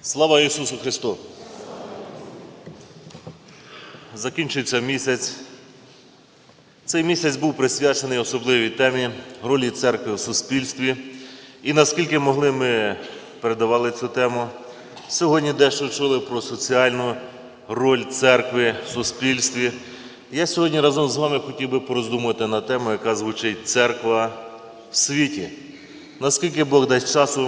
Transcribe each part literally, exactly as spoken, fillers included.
Слава Ісусу Христу! Закінчується місяць. Цей місяць був присвячений особливій темі ролі церкви в суспільстві. І наскільки могли, ми передавали цю тему. Сьогодні дещо чули про соціальну роль церкви в суспільстві. Я сьогодні разом з вами хотів би пороздумувати на тему, яка звучить «Церква в світі». Наскільки Бог дасть часу,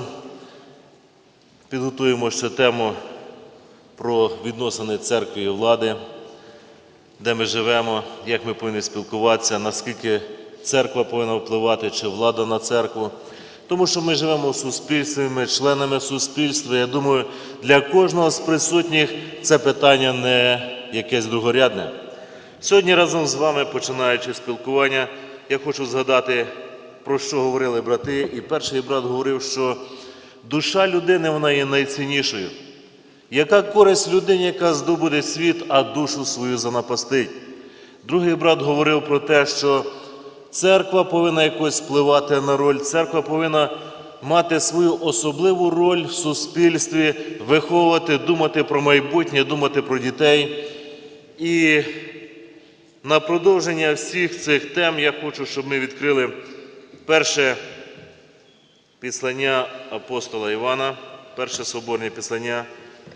підготуємо ще тему про відносини церкви і влади, де ми живемо, як ми повинні спілкуватися, наскільки церква повинна впливати, чи влада на церкву. Тому що ми живемо в суспільстві, ми членами суспільства. Я думаю, для кожного з присутніх це питання не якесь другорядне. Сьогодні разом з вами, починаючи спілкування, я хочу згадати, про що говорили брати. І перший брат говорив, що душа людини, вона є найціннішою. Яка користь людині, яка здобуде світ, а душу свою занапастить? Другий брат говорив про те, що церква повинна якось впливати на роль, церква повинна мати свою особливу роль в суспільстві, виховувати, думати про майбутнє, думати про дітей. І на продовження всіх цих тем я хочу, щоб ми відкрили перше післання апостола Івана, перше соборне післання.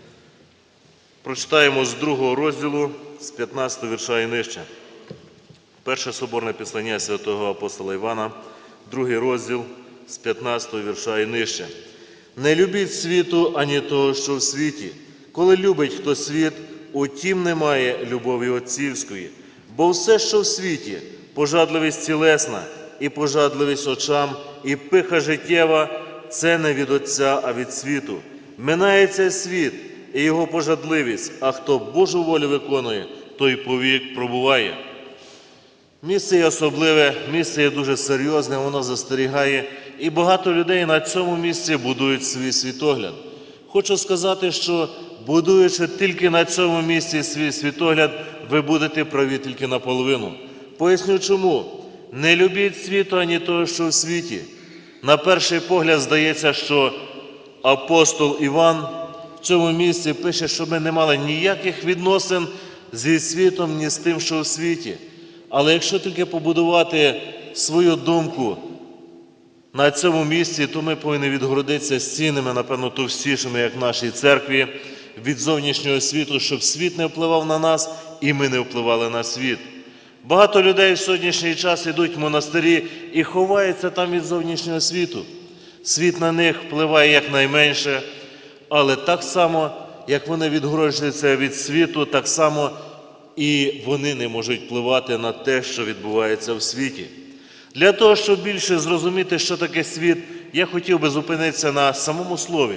Прочитаємо з другого розділу, з п'ятнадцятого вірша і нижче. Перше соборне післання святого апостола Івана, другий розділ, з п'ятнадцятого вірша і нижче. «Не любіть світу, ані того, що в світі. Коли любить хто світ, у тім немає любові отцівської. Бо все, що в світі, пожадливість тілесна, і пожадливість очам, і пиха життєва, це не від Отця, а від світу. Минається світ і його пожадливість, а хто Божу волю виконує, той повік пробуває». Місце є особливе, місце є дуже серйозне, воно застерігає. І багато людей на цьому місці будують свій світогляд. Хочу сказати, що будуючи тільки на цьому місці свій світогляд, ви будете праві тільки наполовину. Поясню чому. Не любіть світу, ані того, що в світі. На перший погляд здається, що апостол Іван в цьому місці пише, що ми не мали ніяких відносин зі світом, ні з тим, що в світі. Але якщо тільки побудувати свою думку на цьому місці, то ми повинні відгородитися стінами, напевно, товстішими, як в нашій церкві, від зовнішнього світу, щоб світ не впливав на нас і ми не впливали на світ. Багато людей в сьогоднішній час йдуть в монастирі і ховаються там від зовнішнього світу. Світ на них впливає якнайменше, але так само, як вони відгороджуються від світу, так само і вони не можуть впливати на те, що відбувається в світі. Для того, щоб більше зрозуміти, що таке світ, я хотів би зупинитися на самому слові.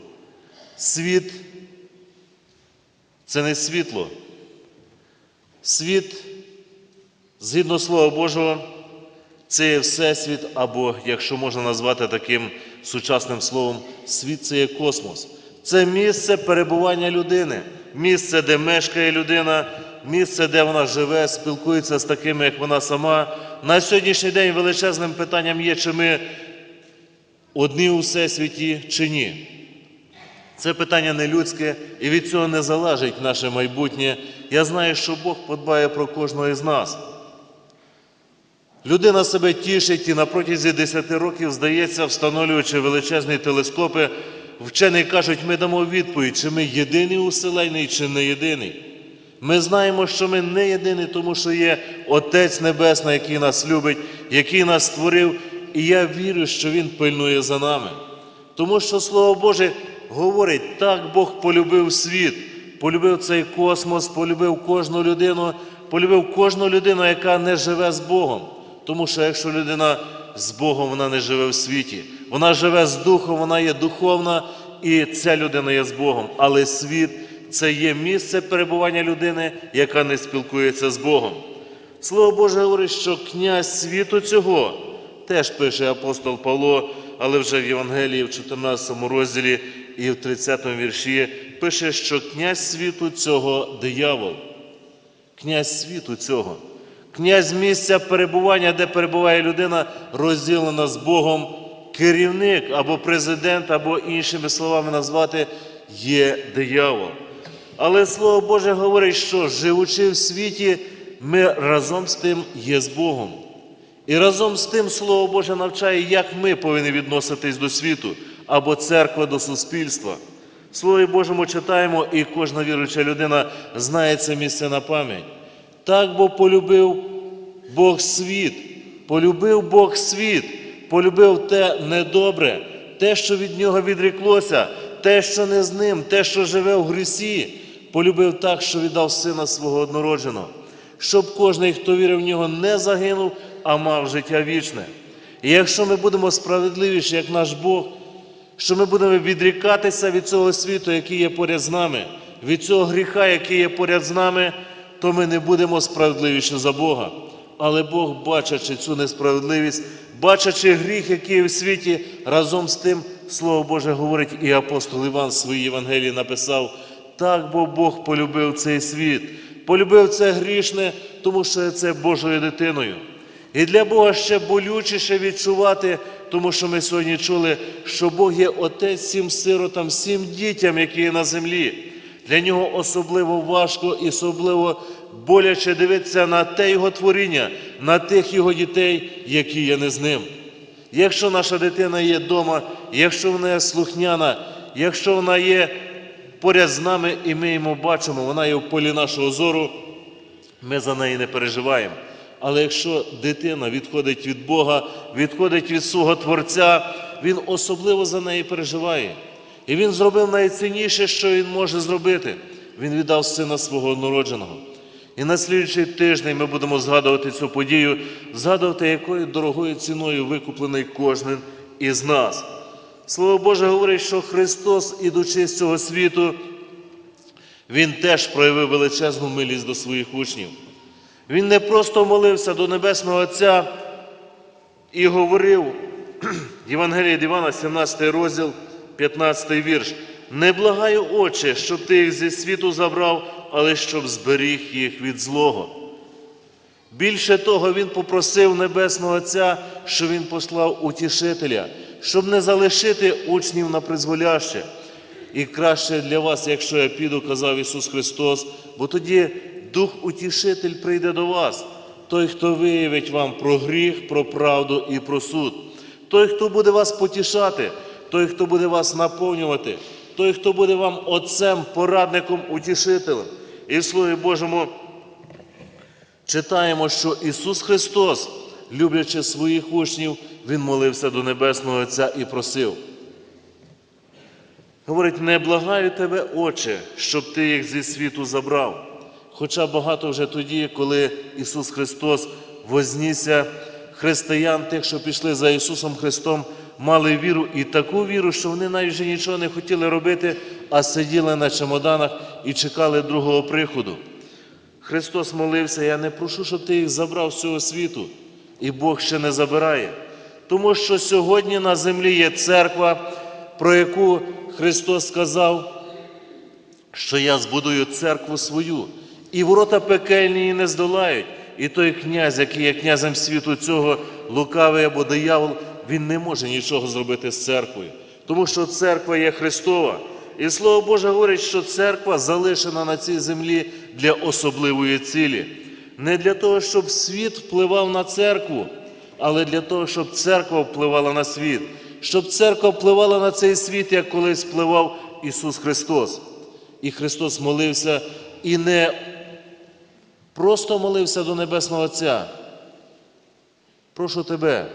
Світ – це не світло. Світ, згідно Слова Божого, це є всесвіт, або, якщо можна назвати таким сучасним словом, світ – це є космос. Це місце перебування людини, місце, де мешкає людина, місце, де вона живе, спілкується з такими, як вона сама. На сьогоднішній день величезним питанням є, чи ми одні у всесвіті, чи ні. Це питання не людське, і від цього не залежить наше майбутнє. Я знаю, що Бог подбає про кожного із нас. Людина себе тішить і на протязі десяти років, здається, встановлюючи величезні телескопи, вчені кажуть, ми дамо відповідь, чи ми єдиний у Вселенній, чи не єдиний. Ми знаємо, що ми не єдині, тому що є Отець Небесний, який нас любить, який нас створив, і я вірю, що Він пильнує за нами. Тому що Слово Боже говорить, так Бог полюбив світ, полюбив цей космос, полюбив кожну людину, полюбив кожну людину, яка не живе з Богом. Тому що якщо людина з Богом, вона не живе в світі. Вона живе з Духом, вона є духовна, і ця людина є з Богом. Але світ – це є місце перебування людини, яка не спілкується з Богом. Слово Боже говорить, що князь світу цього, теж пише апостол Павло, але вже в Євангелії, в чотирнадцятому розділі і в тридцятому вірші, пише, що князь світу цього – диявол. Князь світу цього. Князь місця перебування, де перебуває людина, розділена з Богом, керівник або президент, або іншими словами назвати є диявол. Але Слово Боже говорить, що живучи в світі, ми разом з тим є з Богом. І разом з тим Слово Боже навчає, як ми повинні відноситись до світу, або церква до суспільства. В Слові Божому читаємо, і кожна віруюча людина знає це місце на пам'ять. Так бо полюбив Бог світ, полюбив Бог світ, полюбив те недобре, те, що від нього відріклося, те, що не з ним, те, що живе в грісі, полюбив так, що віддав Сина Свого однородженого, щоб кожен, хто вірив в Нього, не загинув, а мав життя вічне. І якщо ми будемо справедливіші, як наш Бог, що ми будемо відрікатися від цього світу, який є поряд з нами, від цього гріха, який є поряд з нами, то ми не будемо справедливіші за Бога. Але Бог, бачачи цю несправедливість, бачачи гріх, який є в світі, разом з тим, Слово Боже говорить, і апостол Іван в своїй Євангелії написав: так бо Бог полюбив цей світ, полюбив це грішне, тому що це Божою дитиною. І для Бога ще болючіше відчувати, тому що ми сьогодні чули, що Бог є Отець всім сиротам, всім дітям, які є на землі. Для Нього особливо важко і особливо боляче дивитися на те Його творіння, на тих Його дітей, які є не з Ним. Якщо наша дитина є вдома, якщо вона є слухняна, якщо вона є поряд з нами і ми її бачимо, вона є в полі нашого зору, ми за неї не переживаємо. Але якщо дитина відходить від Бога, відходить від свого Творця, він особливо за неї переживає. І він зробив найцінніше, що він може зробити. Він віддав Сина Свого однородженого. І на слідуючий тиждень ми будемо згадувати цю подію, згадувати, якою дорогою ціною викуплений кожен із нас. Слово Боже говорить, що Христос, ідучи з цього світу, Він теж проявив величезну милість до своїх учнів. Він не просто молився до Небесного Отця і говорив, Євангеліє від Івана, сімнадцятий розділ, п'ятнадцятий вірш: «Не благаю, Отче, щоб Ти їх зі світу забрав, але щоб зберіг їх від злого». Більше того, Він попросив Небесного Отця, що Він послав утішителя, щоб не залишити учнів на призволяще. І краще для вас, якщо я піду, казав Ісус Христос, бо тоді Дух-Утішитель прийде до вас, той, хто виявить вам про гріх, про правду і про суд, той, хто буде вас потішати, той, хто буде вас наповнювати, той, хто буде вам Отцем, порадником, утішителем. І в Слові Божому читаємо, що Ісус Христос, люблячи своїх учнів, Він молився до Небесного Отця і просив. Говорить: «Не благаю тебе, Отче, щоб Ти їх зі світу забрав». Хоча багато вже тоді, коли Ісус Христос вознісся, християн, тих, що пішли за Ісусом Христом, мали віру, і таку віру, що вони навіть вже нічого не хотіли робити, а сиділи на чемоданах і чекали другого приходу. Христос молився: «Я не прошу, щоб Ти їх забрав з цього світу». І Бог ще не забирає. Тому що сьогодні на землі є церква, про яку Христос сказав, що «Я збудую церкву свою, і ворота пекельні її не здолають». І той князь, який є князем світу цього, лукавий або диявол, він не може нічого зробити з церквою. Тому що церква є Христова. І Слово Боже говорить, що церква залишена на цій землі для особливої цілі. Не для того, щоб світ впливав на церкву, але для того, щоб церква впливала на світ. Щоб церква впливала на цей світ, як колись впливав Ісус Христос. І Христос молився, і не просто молився до Небесного Отця. Прошу тебе,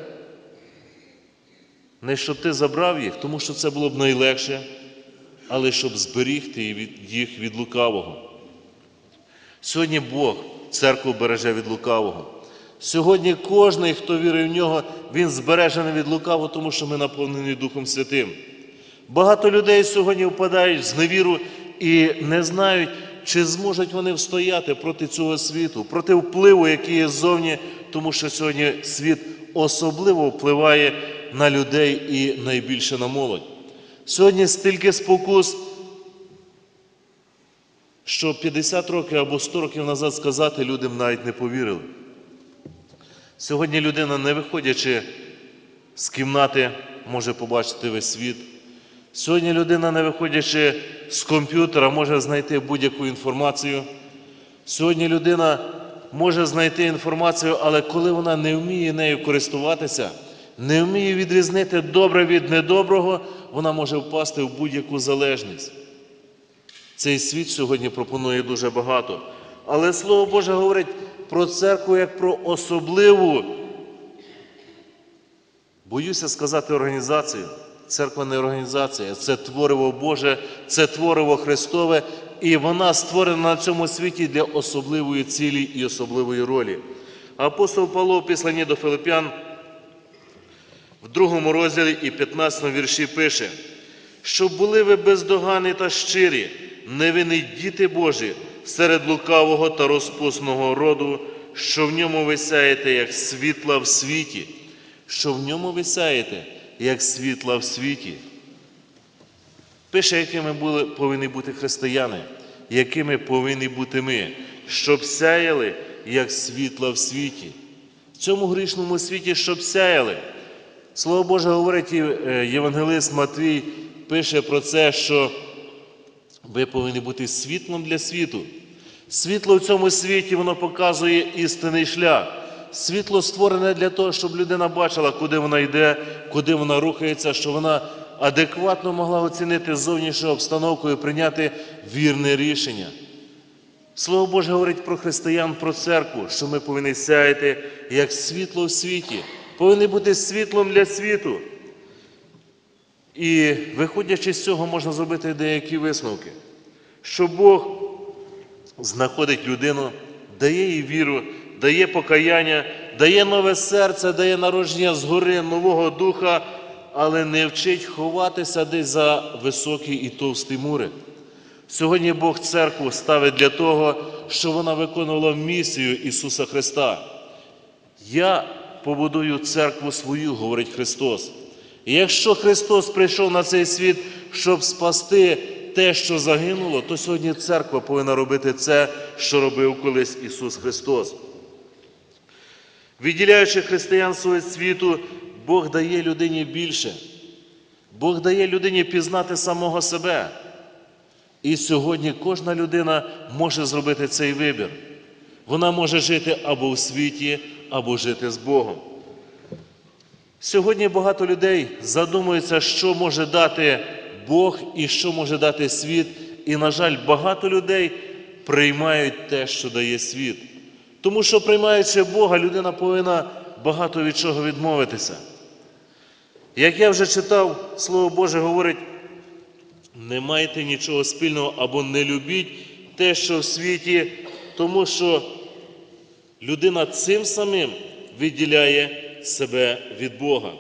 не щоб ти забрав їх, тому що це було б найлегше, але щоб зберігти їх від лукавого. Сьогодні Бог церкву береже від лукавого. Сьогодні кожен, хто вірить в Нього, він збережений від лукавого, тому що ми наповнені Духом Святим. Багато людей сьогодні впадають в зневіру і не знають, чи зможуть вони встояти проти цього світу, проти впливу, який є ззовні, тому що сьогодні світ особливо впливає на людей і найбільше на молодь. Сьогодні стільки спокус, що п'ятдесят років або сто років назад сказати людям навіть не повірили. Сьогодні людина, не виходячи з кімнати, може побачити весь світ. Сьогодні людина, не виходячи з комп'ютера, може знайти будь-яку інформацію. Сьогодні людина може знайти інформацію, але коли вона не вміє нею користуватися, не вміє відрізнити добре від недоброго, вона може впасти в будь-яку залежність. Цей світ сьогодні пропонує дуже багато. Але Слово Боже говорить про церкву як про особливу, боюся сказати, організацію. Церква не організація, це твориво Боже, це твориво Христове, і вона створена на цьому світі для особливої цілі і особливої ролі. Апостол Павло в Післанні до Филип'ян в другому розділі і п'ятнадцятому вірші пише: «Щоб були ви бездоганні та щирі, невинні діти Божі, серед лукавого та розпусного роду, що в ньому ви сяєте, як світла в світі». Що в ньому ви сяєте, як світла в світі. Пише, якими були, повинні бути християни, якими повинні бути ми, щоб сяяли, як світла в світі. В цьому грішному світі, щоб сяяли. Слово Боже говорить, і євангелист Матвій пише про це, що ви повинні бути світлом для світу. Світло в цьому світі, воно показує істинний шлях. Світло створене для того, щоб людина бачила, куди вона йде, куди вона рухається, щоб вона адекватно могла оцінити зовнішню обстановку і прийняти вірне рішення. Слово Боже говорить про християн, про церкву, що ми повинні сяяти як світло в світі, повинні бути світлом для світу. І виходячи з цього, можна зробити деякі висновки, що Бог знаходить людину, дає їй віру, дає покаяння, дає нове серце, дає народження згори нового духа, але не вчить ховатися десь за високі і товсті мури. Сьогодні Бог церкву ставить для того, щоб вона виконувала місію Ісуса Христа. «Я побудую церкву свою», – говорить Христос. І якщо Христос прийшов на цей світ, щоб спасти те, що загинуло, то сьогодні церква повинна робити це, що робив колись Ісус Христос. Відділяючи християнство від світу, Бог дає людині більше. Бог дає людині пізнати самого себе. І сьогодні кожна людина може зробити цей вибір. Вона може жити або в світі, або жити з Богом. Сьогодні багато людей задумуються, що може дати Бог і що може дати світ. І, на жаль, багато людей приймають те, що дає світ. Тому що, приймаючи Бога, людина повинна багато від чого відмовитися. Як я вже читав, Слово Боже говорить: не майте нічого спільного або не любіть те, що в світі, тому що людина цим самим відділяє себе від Бога.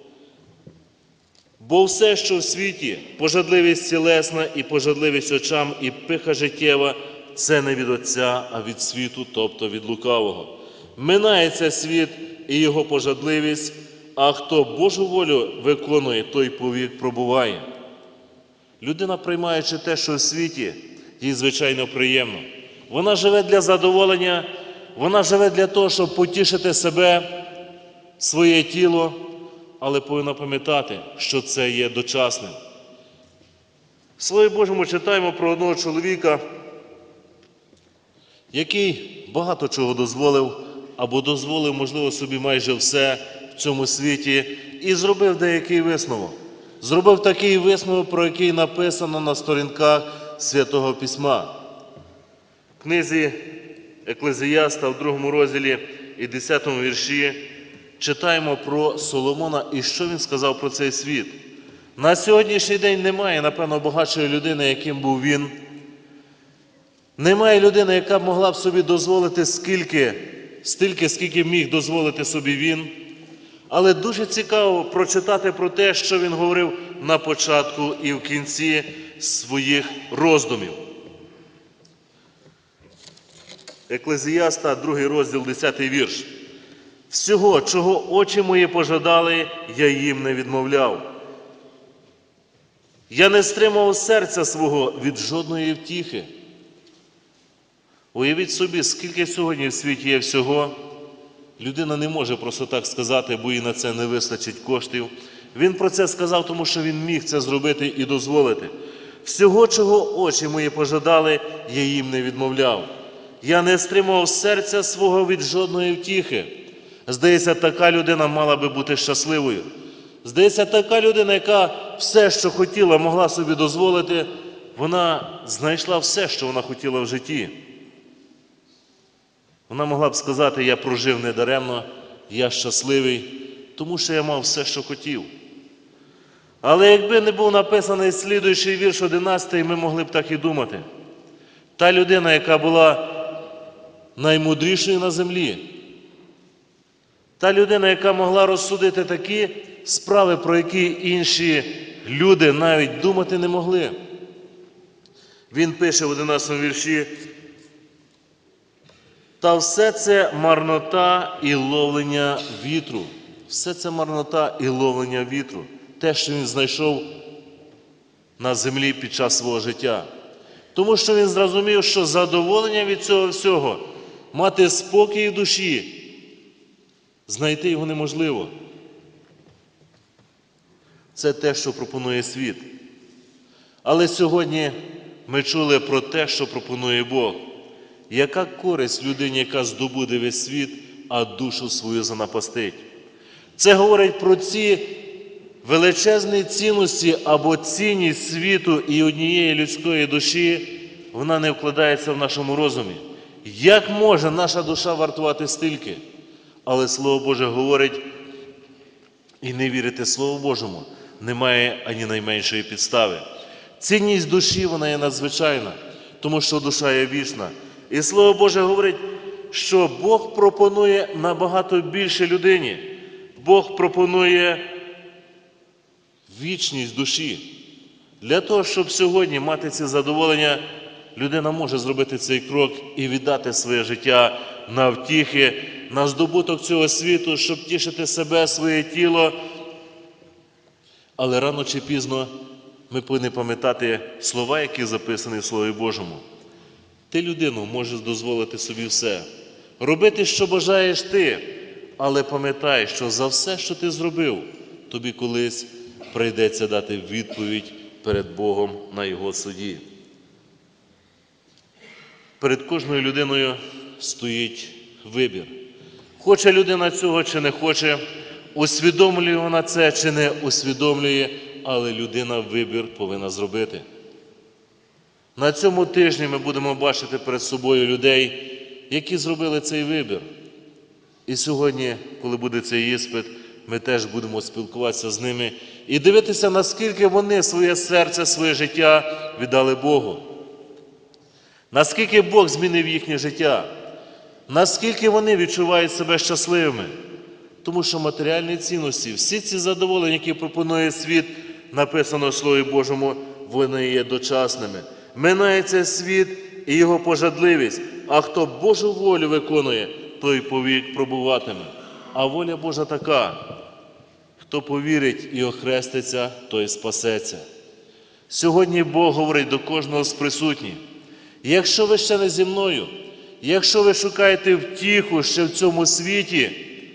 Бо все, що в світі, пожадливість тілесна і пожадливість очам, і пиха життєва, це не від Отця, а від світу, тобто від лукавого. Минається світ і його пожадливість, а хто Божу волю виконує, той повік пробуває. Людина, приймаючи те, що в світі, їй звичайно приємно. Вона живе для задоволення, вона живе для того, щоб потішити себе, своє тіло, але повинна пам'ятати, що це є дочасним. В Слові Божому читаємо про одного чоловіка, який багато чого дозволив, або дозволив, можливо, собі майже все в цьому світі, і зробив деякий висновок. Зробив такий висновок, про який написано на сторінках Святого Письма. В книзі Еклезіаста в другому розділі і десятому вірші читаємо про Соломона і що він сказав про цей світ. На сьогоднішній день немає, напевно, багатшої людини, яким був він. Немає людини, яка б могла б собі дозволити скільки, стільки, скільки міг дозволити собі він. Але дуже цікаво прочитати про те, що він говорив на початку і в кінці своїх роздумів. Еклезіаста, другий розділ, десятий вірш. «Всього, чого очі мої пожадали, я їм не відмовляв. Я не стримував серця свого від жодної втіхи». Уявіть собі, скільки сьогодні в світі є всього. Людина не може просто так сказати, бо їй на це не вистачить коштів. Він про це сказав, тому що він міг це зробити і дозволити. Всього, чого очі мої пожадали, я їм не відмовляв. Я не стримував серця свого від жодної втіхи. Здається, така людина мала би бути щасливою. Здається, така людина, яка все, що хотіла, могла собі дозволити, вона знайшла все, що вона хотіла в житті. Вона могла б сказати, я прожив недаремно, я щасливий, тому що я мав все, що хотів. Але якби не був написаний слідуючий вірш одинадцятий, ми могли б так і думати. Та людина, яка була наймудрішою на землі, та людина, яка могла розсудити такі справи, про які інші люди навіть думати не могли. Він пише в одинадцятому вірші: «Та все це марнота і ловлення вітру». Все це марнота і ловлення вітру. Те, що він знайшов на землі під час свого життя. Тому що він зрозумів, що задоволення від цього всього, мати спокій в душі, знайти його неможливо. Це те, що пропонує світ. Але сьогодні ми чули про те, що пропонує Бог. Яка користь людині, яка здобуде весь світ, а душу свою занапастить? Це говорить про ці величезні цінності або цінність світу і однієї людської душі, вона не вкладається в нашому розумі. Як може наша душа вартувати стільки? Але Слово Боже говорить, і не вірити Слову Божому немає ані найменшої підстави. Цінність душі, вона є надзвичайна, тому що душа є вічна. І Слово Боже говорить, що Бог пропонує набагато більше людині. Бог пропонує вічність душі. Для того, щоб сьогодні мати ці задоволення, людина може зробити цей крок і віддати своє життя на втіхи, на здобуток цього світу, щоб тішити себе, своє тіло. Але рано чи пізно ми повинні пам'ятати слова, які записані в Слові Божому. Ти, людину, можеш дозволити собі все. Робити, що бажаєш ти, але пам'ятай, що за все, що ти зробив, тобі колись прийдеться дати відповідь перед Богом на Його суді. Перед кожною людиною стоїть вибір. Хоче людина цього чи не хоче, усвідомлює вона це чи не усвідомлює, але людина вибір повинна зробити. На цьому тижні ми будемо бачити перед собою людей, які зробили цей вибір. І сьогодні, коли буде цей іспит, ми теж будемо спілкуватися з ними і дивитися, наскільки вони своє серце, своє життя віддали Богу. Наскільки Бог змінив їхнє життя. Наскільки вони відчувають себе щасливими. Тому що матеріальні цінності, всі ці задоволення, які пропонує світ, написано в Слові Божому, вони є дочасними. Минається світ і його пожадливість, а хто Божу волю виконує, той повік пробуватиме. А воля Божа така: хто повірить і охреститься, той спасеться. Сьогодні Бог говорить до кожного з присутніх: якщо ви ще не зі мною, якщо ви шукаєте втіху ще в цьому світі,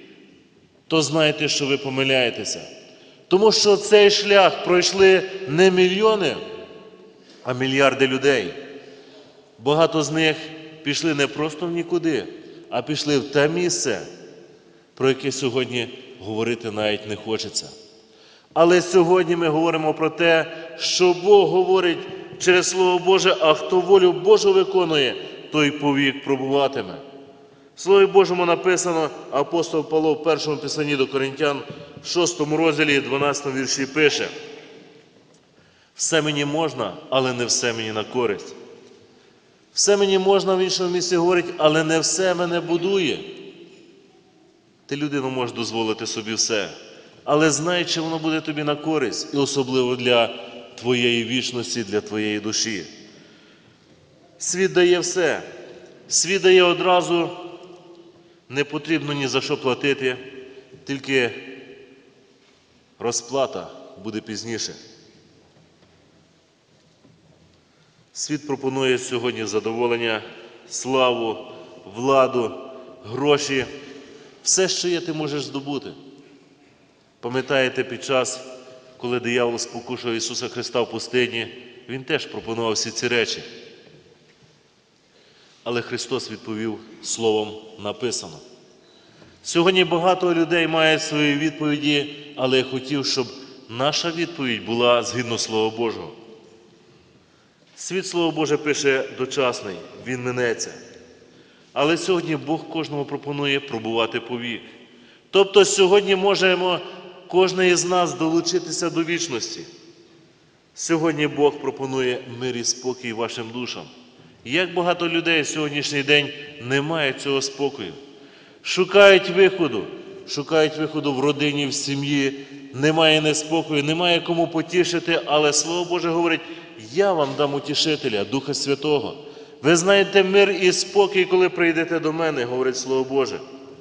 то знайте, що ви помиляєтеся. Тому що цей шлях пройшли не мільйони, а мільярди людей. Багато з них пішли не просто в нікуди, а пішли в те місце, про яке сьогодні говорити навіть не хочеться. Але сьогодні ми говоримо про те, що Бог говорить через Слово Боже, а хто волю Божу виконує, той повік пробуватиме. В Слові Божому написано, апостол Павло в першому писанні до Коринтян, в шостому розділі, дванадцятому вірші пише: «Все мені можна, але не все мені на користь. Все мені можна, в іншому місці говорить, але не все мене будує». Ти, людину, можеш дозволити собі все, але знай, чи воно буде тобі на користь, і особливо для твоєї вічності, для твоєї душі. Світ дає все. Світ дає одразу, не потрібно ні за що платити, тільки розплата буде пізніше. Світ пропонує сьогодні задоволення, славу, владу, гроші. Все, що є, ти можеш здобути. Пам'ятаєте, під час коли диявол спокушав Ісуса Христа в пустині, Він теж пропонував всі ці речі. Але Христос відповів словом написано. Сьогодні багато людей мають свої відповіді, але я хотів, щоб наша відповідь була згідно Слова Божого. Світ, Слово Боже, пише дочасний, він минеться. Але сьогодні Бог кожному пропонує пробувати повік. Тобто сьогодні можемо кожен із нас долучитися до вічності. Сьогодні Бог пропонує мир і спокій вашим душам. Як багато людей в сьогоднішній день не мають цього спокою. Шукають виходу, шукають виходу в родині, в сім'ї, немає неспокою, немає кому потішити, але Слово Боже говорить, я вам дам утішителя, Духа Святого. Ви знаєте мир і спокій, коли прийдете до мене, говорить Слово Боже.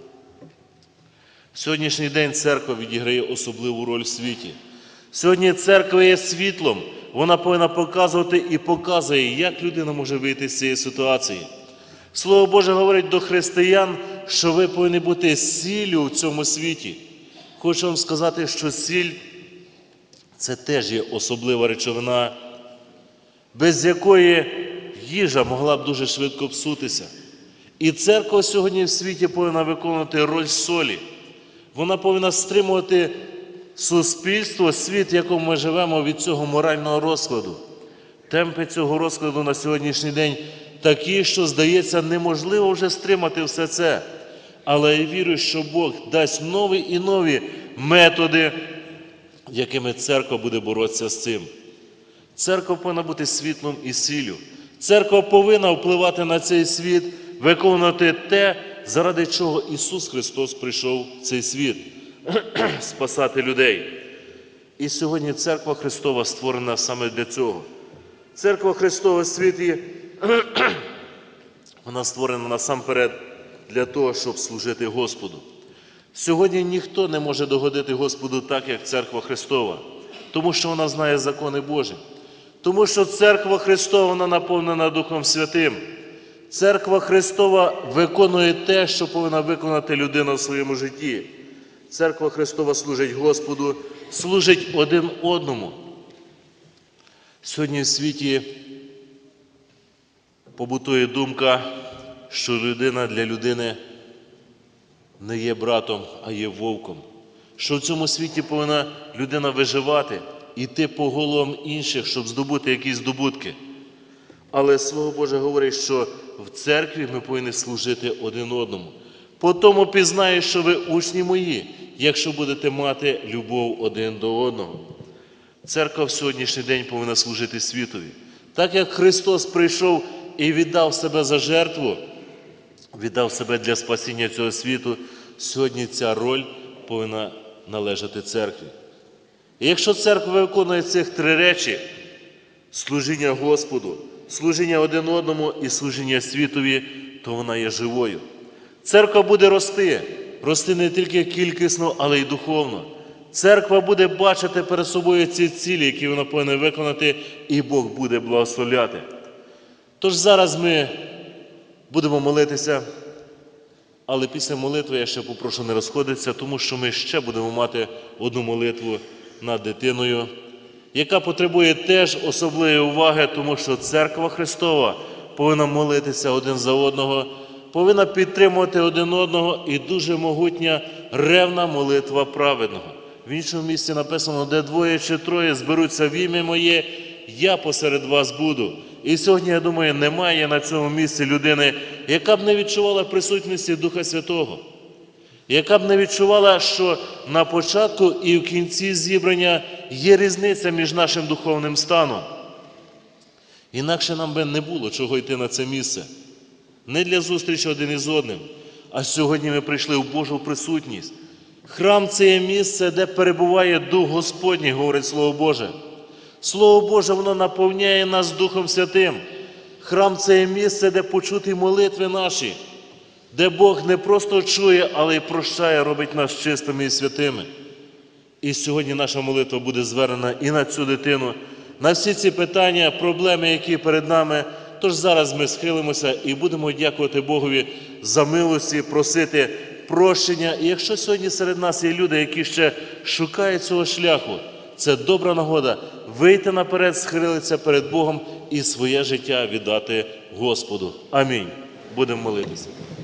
В сьогоднішній день церква відіграє особливу роль в світі. Сьогодні церква є світлом, вона повинна показувати і показує, як людина може вийти з цієї ситуації. Слово Боже говорить до християн, що ви повинні бути сіллю в цьому світі. Хочу вам сказати, що сіль – це теж є особлива речовина, без якої їжа могла б дуже швидко псутися. І церква сьогодні в світі повинна виконувати роль солі. Вона повинна стримувати суспільство, світ, в якому ми живемо, від цього морального розкладу. Темпи цього розкладу на сьогоднішній день такі, що, здається, неможливо вже стримати все це. Але я вірю, що Бог дасть нові і нові методи, якими церква буде боротися з цим. Церква повинна бути світлом і сіллю. Церква повинна впливати на цей світ, виконувати те, заради чого Ісус Христос прийшов в цей світ – спасати людей. І сьогодні Церква Христова створена саме для цього. Церква Христова в світі, вона створена насамперед для того, щоб служити Господу. Сьогодні ніхто не може догодити Господу так, як Церква Христова, тому що вона знає закони Божі. Тому що Церква Христова, вона наповнена Духом Святим. Церква Христова виконує те, що повинна виконати людина в своєму житті. Церква Христова служить Господу, служить один одному. Сьогодні в світі побутує думка, що людина для людини не є братом, а є вовком. Що в цьому світі повинна людина виживати, йти по головам інших, щоб здобути якісь здобутки. Але Слово Боже говорить, що в церкві ми повинні служити один одному. По тому пізнаєш, що ви учні мої, якщо будете мати любов один до одного. Церква в сьогоднішній день повинна служити світові. Так як Христос прийшов і віддав себе за жертву, віддав себе для спасіння цього світу, сьогодні ця роль повинна належати церкві. І якщо церква виконує цих три речі – служіння Господу, служіння один одному і служіння світові, то вона є живою. Церква буде рости, рости не тільки кількісно, але й духовно. Церква буде бачити перед собою ці цілі, які вона повинна виконати, і Бог буде благословляти. Тож зараз ми будемо молитися, але після молитви я ще попрошу не розходитися, тому що ми ще будемо мати одну молитву над дитиною, яка потребує теж особливої уваги, тому що Церква Христова повинна молитися один за одного, повинна підтримувати один одного, і дуже могутня ревна молитва праведного. В іншому місці написано, де двоє чи троє зберуться в ім'я моє, я посеред вас буду. І сьогодні, я думаю, немає на цьому місці людини, яка б не відчувала присутності Духа Святого, яка б не відчувала, що на початку і в кінці зібрання є різниця між нашим духовним станом. Інакше нам би не було чого йти на це місце. Не для зустрічі один із одним, а сьогодні ми прийшли в Божу присутність. Храм – це є місце, де перебуває Дух Господній, говорить Слово Боже. Слово Боже, воно наповняє нас Духом Святим. Храм – це є місце, де почуті молитви наші, де Бог не просто чує, але й прощає, робить нас чистими і святими. І сьогодні наша молитва буде звернена і на цю дитину, на всі ці питання, проблеми, які перед нами. Тож зараз ми схилимося і будемо дякувати Богові за милості, просити прощення. І якщо сьогодні серед нас є люди, які ще шукають цього шляху, це добра нагода вийти наперед, схилитися перед Богом і своє життя віддати Господу. Амінь. Будемо молитися.